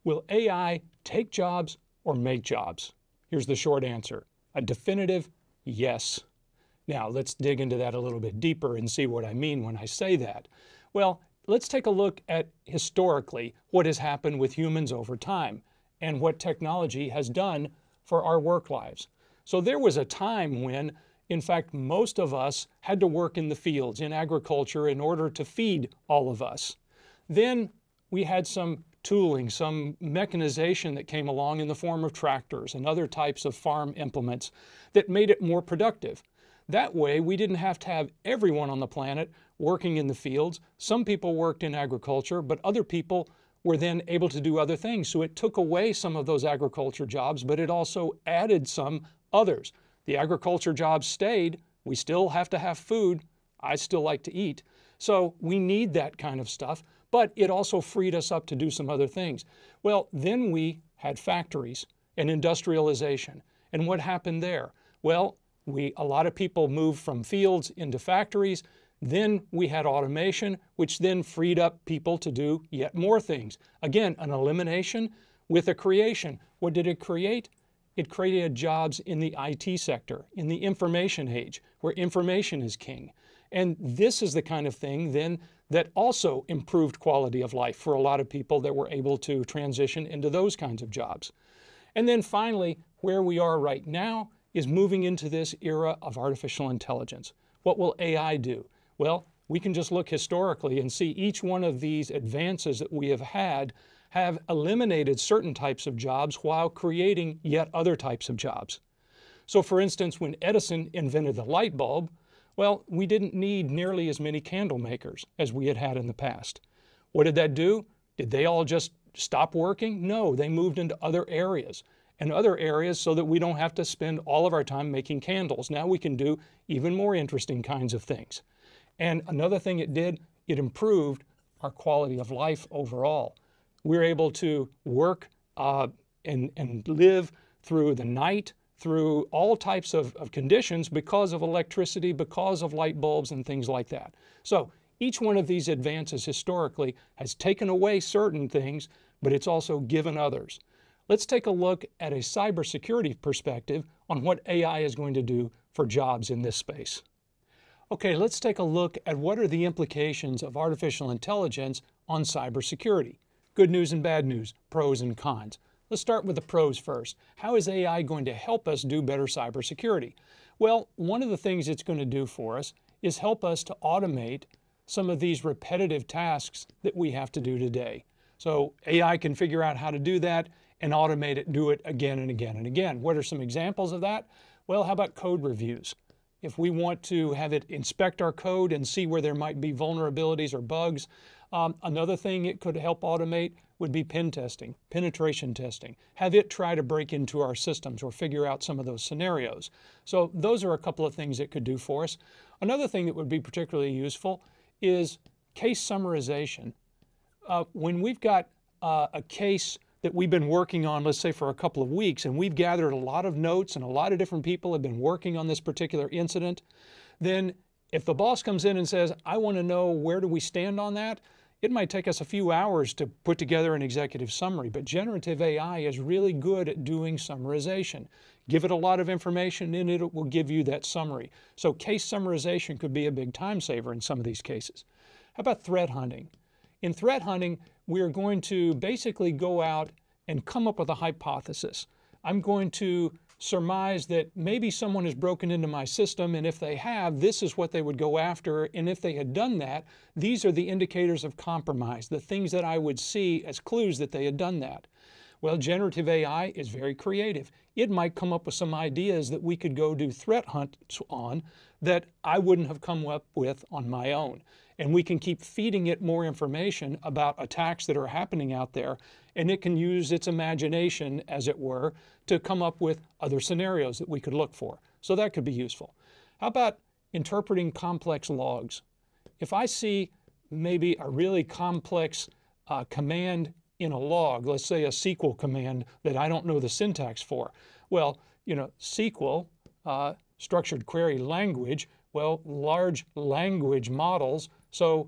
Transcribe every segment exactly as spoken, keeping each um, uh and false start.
Will A I take jobs or make jobs? Here's the short answer, a definitive yes. Now, let's dig into that a little bit deeper and see what I mean when I say that. Well, let's take a look at historically what has happened with humans over time and what technology has done for our work lives. So there was a time when, in fact, most of us had to work in the fields, in agriculture, in order to feed all of us. Then we had some tooling, some mechanization that came along in the form of tractors and other types of farm implements that made it more productive. That way, we didn't have to have everyone on the planet working in the fields. Some people worked in agriculture, but other people were then able to do other things. So it took away some of those agriculture jobs, but it also added some others. The agriculture jobs stayed. We still have to have food. I still like to eat. So we need that kind of stuff, but it also freed us up to do some other things. Well, then we had factories and industrialization. And what happened there? Well, we, a lot of people moved from fields into factories. Then we had automation, which then freed up people to do yet more things. Again, an elimination with a creation. What did it create? It created jobs in the I T sector, in the information age, where information is king. And this is the kind of thing then that also improved quality of life for a lot of people that were able to transition into those kinds of jobs. And then finally, where we are right now is moving into this era of artificial intelligence. What will A I do? Well, we can just look historically and see each one of these advances that we have had have eliminated certain types of jobs while creating yet other types of jobs. So for instance, when Edison invented the light bulb, well, we didn't need nearly as many candle makers as we had had in the past. What did that do? Did they all just stop working? No, they moved into other areas and other areas so that we don't have to spend all of our time making candles. Now we can do even more interesting kinds of things. And another thing it did, it improved our quality of life overall. We're able to work uh, and, and live through the night, through all types of, of conditions because of electricity, because of light bulbs and things like that. So each one of these advances historically has taken away certain things, but it's also given others. Let's take a look at a cybersecurity perspective on what A I is going to do for jobs in this space. Okay, let's take a look at what are the implications of artificial intelligence on cybersecurity. Good news and bad news, pros and cons. Let's start with the pros first. How is A I going to help us do better cybersecurity? Well, one of the things it's going to do for us is help us to automate some of these repetitive tasks that we have to do today. So A I can figure out how to do that and automate it, do it again and again and again. What are some examples of that? Well, how about code reviews? If we want to have it inspect our code and see where there might be vulnerabilities or bugs, um, another thing it could help automate would be pen testing, penetration testing. Have it try to break into our systems or figure out some of those scenarios. So those are a couple of things it could do for us. Another thing that would be particularly useful is case summarization. Uh, when we've got uh, a case that we've been working on, let's say for a couple of weeks, and we've gathered a lot of notes and a lot of different people have been working on this particular incident, then if the boss comes in and says, I want to know where do we stand on that, it might take us a few hours to put together an executive summary, but generative A I is really good at doing summarization. Give it a lot of information and it will give you that summary. So case summarization could be a big time saver in some of these cases. How about threat hunting? In threat hunting, we are going to basically go out and come up with a hypothesis. I'm going to surmise that maybe someone has broken into my system, and if they have, this is what they would go after, and if they had done that, these are the indicators of compromise, the things that I would see as clues that they had done that. Well, generative A I is very creative. It might come up with some ideas that we could go do threat hunts on that I wouldn't have come up with on my own. And we can keep feeding it more information about attacks that are happening out there, and it can use its imagination, as it were, to come up with other scenarios that we could look for. So that could be useful. How about interpreting complex logs? If I see maybe a really complex uh, command in a log, let's say a S Q L command that I don't know the syntax for, well, you know, S Q L, uh, structured query language, well, large language models, so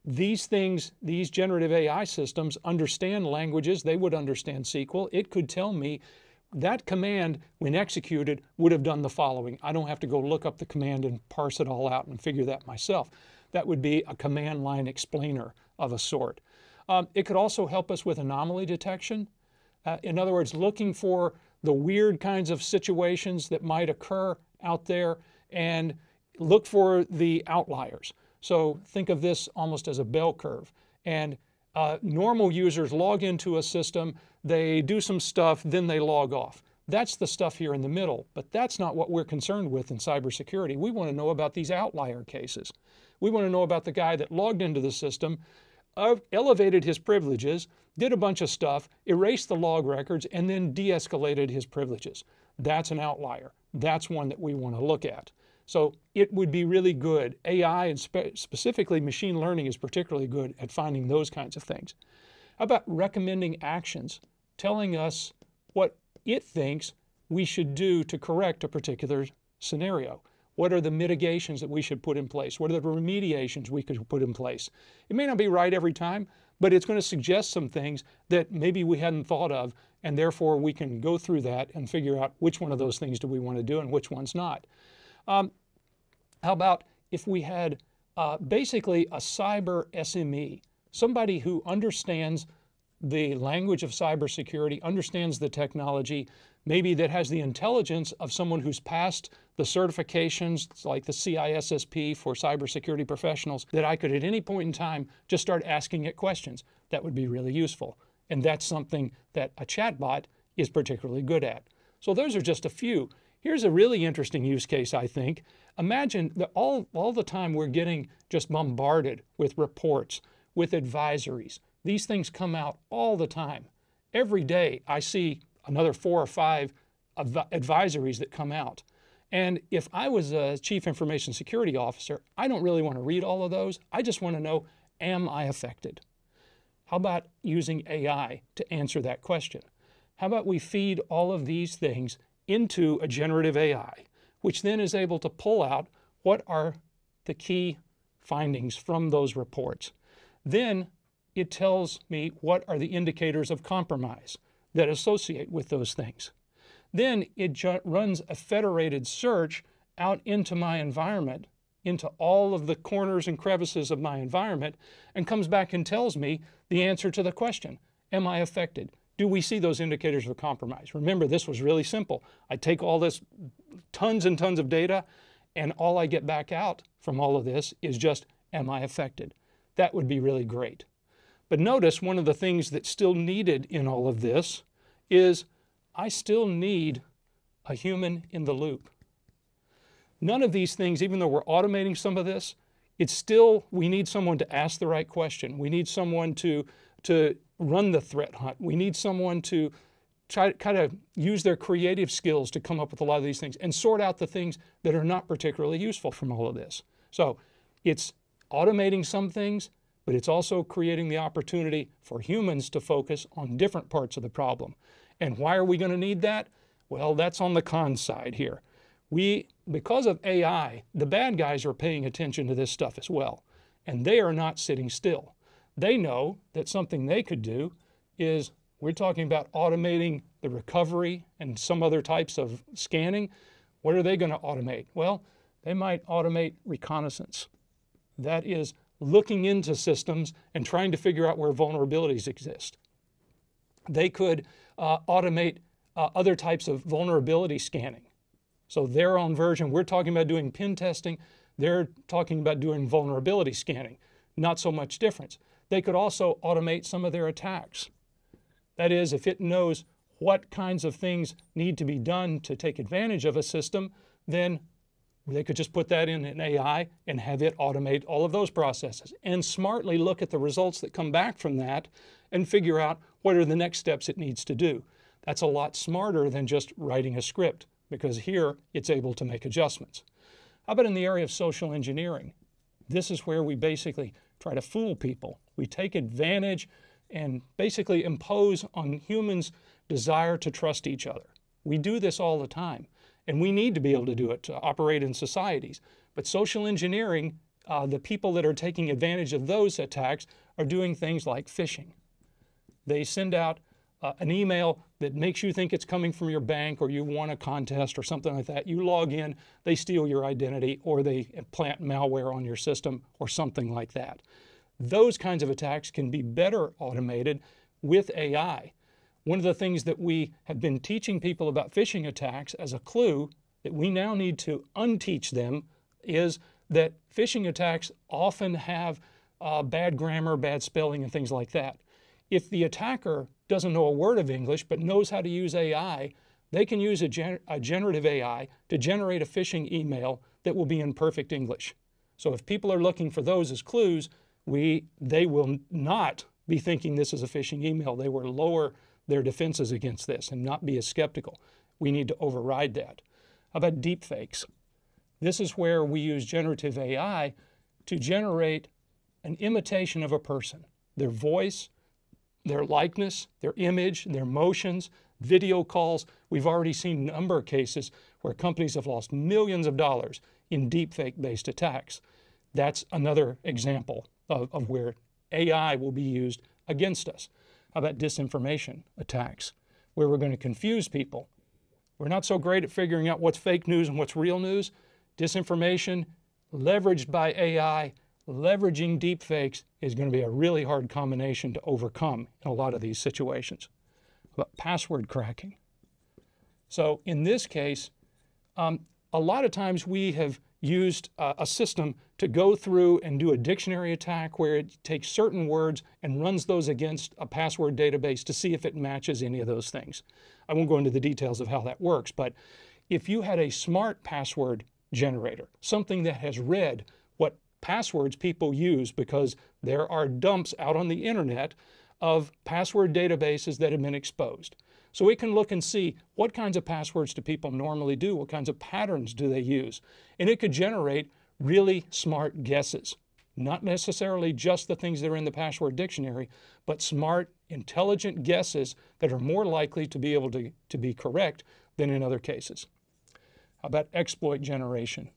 these things, these generative A I systems understand languages. They would understand S Q L. It could tell me that command, when executed, would have done the following. I don't have to go look up the command and parse it all out and figure that myself. That would be a command line explainer of a sort. Um, it could also help us with anomaly detection. Uh, in other words, looking for the weird kinds of situations that might occur out there and look for the outliers. So think of this almost as a bell curve. And uh, normal users log into a system, they do some stuff, then they log off. That's the stuff here in the middle, but that's not what we're concerned with in cybersecurity. We want to know about these outlier cases. We want to know about the guy that logged into the system, uh, elevated his privileges, did a bunch of stuff, erased the log records, and then de-escalated his privileges. That's an outlier. That's one that we want to look at. So it would be really good. A I, and spe specifically machine learning, is particularly good at finding those kinds of things. How about recommending actions, telling us what it thinks we should do to correct a particular scenario? What are the mitigations that we should put in place? What are the remediations we could put in place? It may not be right every time, but it's going to suggest some things that maybe we hadn't thought of, and therefore we can go through that and figure out which one of those things do we want to do and which one's not. Um, how about if we had uh, basically a cyber S M E, somebody who understands the language of cybersecurity, understands the technology, maybe that has the intelligence of someone who's passed the certifications like the C I S S P for cybersecurity professionals, that I could at any point in time just start asking it questions. That would be really useful. And that's something that a chatbot is particularly good at. So those are just a few. Here's a really interesting use case, I think. Imagine that all, all the time we're getting just bombarded with reports, with advisories. These things come out all the time. Every day I see another four or five adv- advisories that come out. And if I was a chief information security officer, I don't really want to read all of those. I just want to know, am I affected? How about using A I to answer that question? How about we feed all of these things into a generative A I, which then is able to pull out what are the key findings from those reports. Then it tells me what are the indicators of compromise that associate with those things. Then it runs a federated search out into my environment, into all of the corners and crevices of my environment, and comes back and tells me the answer to the question, am I affected? Do we see those indicators of compromise? Remember, this was really simple. I take all this tons and tons of data, and all I get back out from all of this is just, am I affected? That would be really great. But notice one of the things that's still needed in all of this is I still need a human in the loop. None of these things, even though we're automating some of this, it's still, we need someone to ask the right question. We need someone to, to run the threat hunt. We need someone to try to kind of use their creative skills to come up with a lot of these things and sort out the things that are not particularly useful from all of this. So it's automating some things, but it's also creating the opportunity for humans to focus on different parts of the problem. And why are we going to need that? Well, that's on the con side here. We, because of A I, the bad guys are paying attention to this stuff as well, and they are not sitting still. They know that something they could do is, we're talking about automating the recovery and some other types of scanning. What are they going to automate? Well, they might automate reconnaissance. That is looking into systems and trying to figure out where vulnerabilities exist. They could uh, automate uh, other types of vulnerability scanning. So their own version, we're talking about doing pen testing, they're talking about doing vulnerability scanning. Not so much difference. They could also automate some of their attacks. That is, if it knows what kinds of things need to be done to take advantage of a system, then they could just put that in an A I and have it automate all of those processes and smartly look at the results that come back from that and figure out what are the next steps it needs to do. That's a lot smarter than just writing a script, because here it's able to make adjustments. How about in the area of social engineering? This is where we basically try to fool people. We take advantage and basically impose on humans' desire to trust each other. We do this all the time, and we need to be able to do it to operate in societies. But social engineering uh, the people that are taking advantage of those attacks are doing things like phishing. They send out uh, an email that makes you think it's coming from your bank, or you won a contest or something like that. You log in, they steal your identity, or they plant malware on your system or something like that. Those kinds of attacks can be better automated with A I. One of the things that we have been teaching people about phishing attacks as a clue that we now need to unteach them is that phishing attacks often have uh, bad grammar, bad spelling, and things like that. If the attacker doesn't know a word of English but knows how to use A I, they can use a, gener a generative A I to generate a phishing email that will be in perfect English. So if people are looking for those as clues, we, they will not be thinking this is a phishing email. They will lower their defenses against this and not be as skeptical. We need to override that. How about deepfakes? This is where we use generative A I to generate an imitation of a person, their voice, their likeness, their image, their motions, video calls. We've already seen a number of cases where companies have lost millions of dollars in deepfake-based attacks. That's another example of, of where A I will be used against us. How about disinformation attacks, where we're going to confuse people? We're not so great at figuring out what's fake news and what's real news. Disinformation, leveraged by A I, leveraging deepfakes is going to be a really hard combination to overcome in a lot of these situations. How about password cracking? So in this case, um, a lot of times we have used uh, a system to go through and do a dictionary attack where it takes certain words and runs those against a password database to see if it matches any of those things. I won't go into the details of how that works, but if you had a smart password generator, something that has read what passwords people use, because there are dumps out on the internet of password databases that have been exposed. So we can look and see what kinds of passwords do people normally do, what kinds of patterns do they use. And it could generate really smart guesses, not necessarily just the things that are in the password dictionary, but smart, intelligent guesses that are more likely to be able to, to be correct than in other cases. How about exploit generation?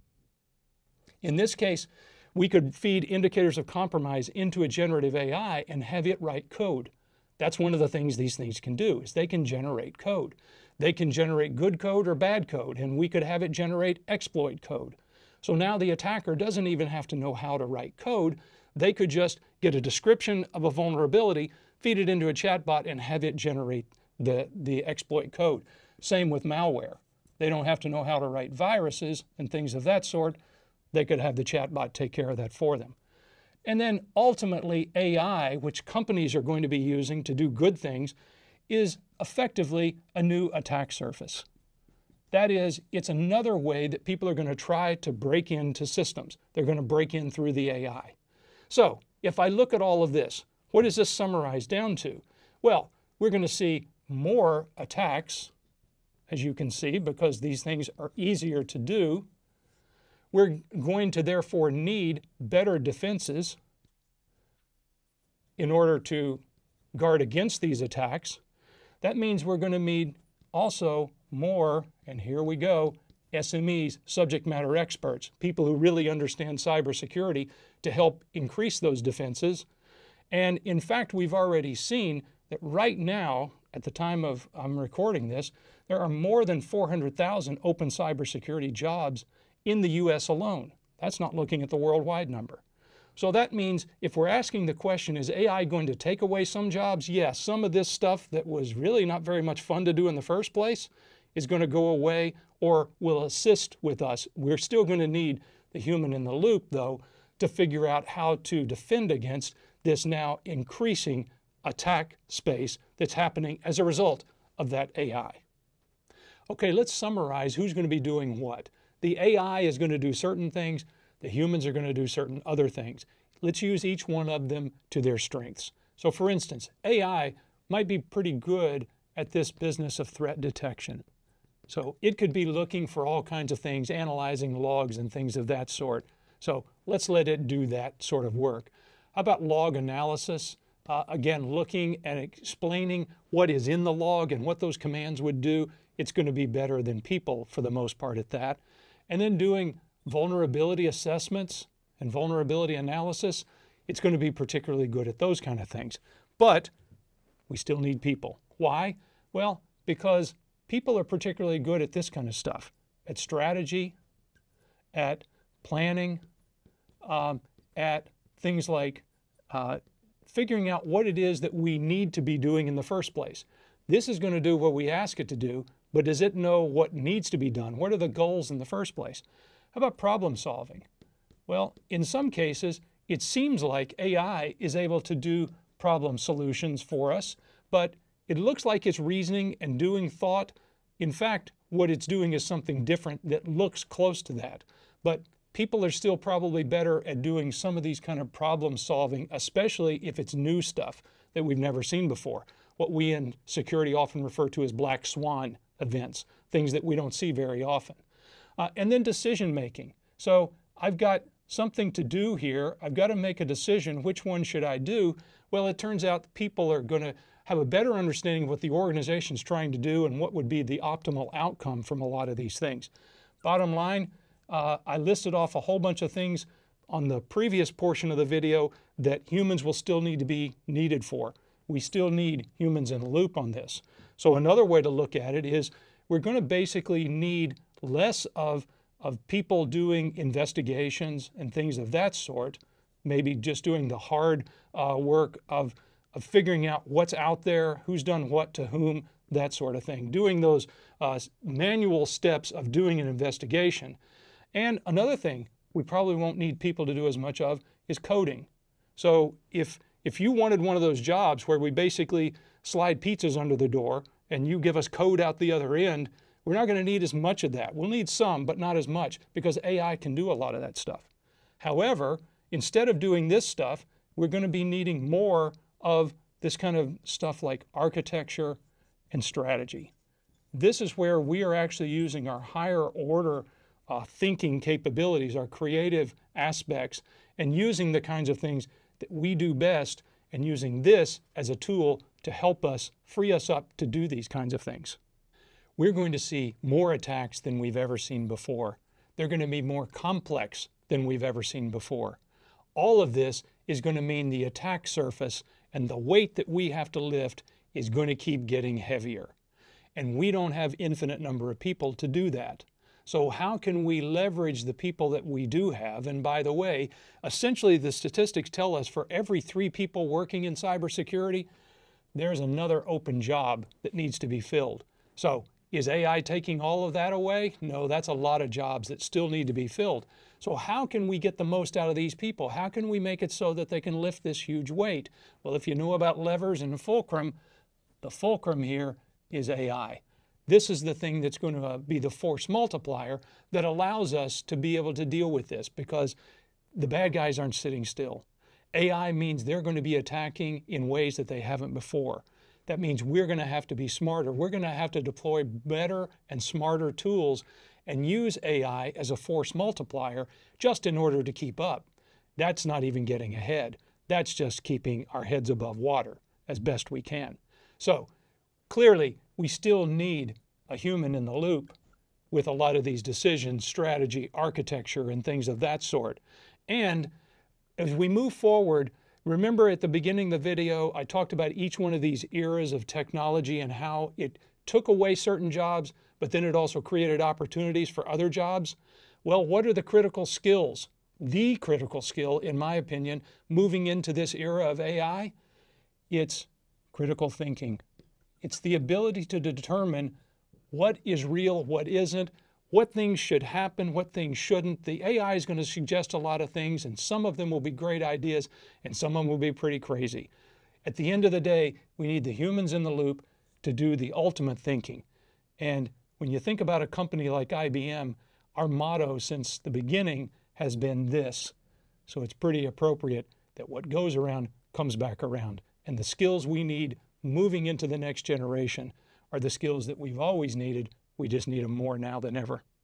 In this case, we could feed indicators of compromise into a generative A I and have it write code. That's one of the things these things can do, is they can generate code. They can generate good code or bad code, and we could have it generate exploit code. So now the attacker doesn't even have to know how to write code. They could just get a description of a vulnerability, feed it into a chatbot, and have it generate the, the exploit code. Same with malware. They don't have to know how to write viruses and things of that sort. They could have the chatbot take care of that for them. And then ultimately A I, which companies are going to be using to do good things, is effectively a new attack surface. That is, it's another way that people are going to try to break into systems. They're going to break in through the A I. So if I look at all of this, what does this summarize down to? Well, we're going to see more attacks, as you can see, because these things are easier to do. We're going to therefore need better defenses in order to guard against these attacks. That means we're going to need also more, and here we go, S M Es, subject matter experts, people who really understand cybersecurity, to help increase those defenses. And in fact, we've already seen that right now, at the time of I'm recording this, there are more than four hundred thousand open cybersecurity jobs in the U S alone. That's not looking at the worldwide number. So that means if we're asking the question, is A I going to take away some jobs? Yes, some of this stuff that was really not very much fun to do in the first place is going to go away or will assist with us. We're still going to need the human in the loop, though, to figure out how to defend against this now increasing attack space that's happening as a result of that A I. Okay, let's summarize who's going to be doing what. The A I is going to do certain things. The humans are going to do certain other things. Let's use each one of them to their strengths. So for instance, A I might be pretty good at this business of threat detection. So it could be looking for all kinds of things, analyzing logs and things of that sort. So let's let it do that sort of work. How about log analysis? Uh, again, looking and explaining what is in the log and what those commands would do. It's going to be better than people for the most part at that. And then doing vulnerability assessments and vulnerability analysis, it's going to be particularly good at those kind of things. But we still need people. Why? Well, because people are particularly good at this kind of stuff, at strategy, at planning, um, at things like uh, figuring out what it is that we need to be doing in the first place. This is going to do what we ask it to do, but does it know what needs to be done? What are the goals in the first place? How about problem solving? Well, in some cases, it seems like A I is able to do problem solutions for us, but it looks like it's reasoning and doing thought. In fact, what it's doing is something different that looks close to that. But people are still probably better at doing some of these kind of problem solving, especially if it's new stuff that we've never seen before. What we in security often refer to as black swan events, things that we don't see very often. Uh, and then decision making. So I've got something to do here. I've got to make a decision. Which one should I do? Well, it turns out people are going to have a better understanding of what the organization is trying to do and what would be the optimal outcome from a lot of these things. Bottom line, uh, I listed off a whole bunch of things on the previous portion of the video that humans will still need to be needed for. We still need humans in the loop on this. So another way to look at it is we're going to basically need less of, of people doing investigations and things of that sort, maybe just doing the hard uh, work of, of figuring out what's out there, who's done what to whom, that sort of thing, doing those uh, manual steps of doing an investigation. And another thing we probably won't need people to do as much of is coding. So if, if you wanted one of those jobs where we basically slide pizzas under the door and you give us code out the other end, we're not going to need as much of that. We'll need some, but not as much, because A I can do a lot of that stuff. However, instead of doing this stuff, we're going to be needing more of this kind of stuff like architecture and strategy. This is where we are actually using our higher order uh, thinking capabilities, our creative aspects, and using the kinds of things that we do best, and using this as a tool to help us, free us up to do these kinds of things. We're going to see more attacks than we've ever seen before. They're going to be more complex than we've ever seen before. All of this is going to mean the attack surface and the weight that we have to lift is going to keep getting heavier. And we don't have infinite number of people to do that. So how can we leverage the people that we do have? And by the way, essentially the statistics tell us for every three people working in cybersecurity, there's another open job that needs to be filled. So is A I taking all of that away? No, that's a lot of jobs that still need to be filled. So how can we get the most out of these people? How can we make it so that they can lift this huge weight? Well, if you know about levers and fulcrum, the fulcrum here is A I. This is the thing that's going to be the force multiplier that allows us to be able to deal with this, because the bad guys aren't sitting still. A I means they're going to be attacking in ways that they haven't before. That means we're going to have to be smarter. We're going to have to deploy better and smarter tools and use A I as a force multiplier just in order to keep up. That's not even getting ahead. That's just keeping our heads above water as best we can. So clearly, we still need a human in the loop with a lot of these decisions, strategy, architecture, and things of that sort. And as we move forward, remember at the beginning of the video, I talked about each one of these eras of technology and how it took away certain jobs, but then it also created opportunities for other jobs. Well, what are the critical skills? The critical skill, in my opinion, moving into this era of A I, it's critical thinking. It's the ability to determine what is real, what isn't, what things should happen, what things shouldn't. The A I is going to suggest a lot of things, and some of them will be great ideas, and some of them will be pretty crazy. At the end of the day, we need the humans in the loop to do the ultimate thinking. And when you think about a company like I B M, our motto since the beginning has been this. So it's pretty appropriate that what goes around comes back around. And the skills we need moving into the next generation are the skills that we've always needed. We just need them more now than ever.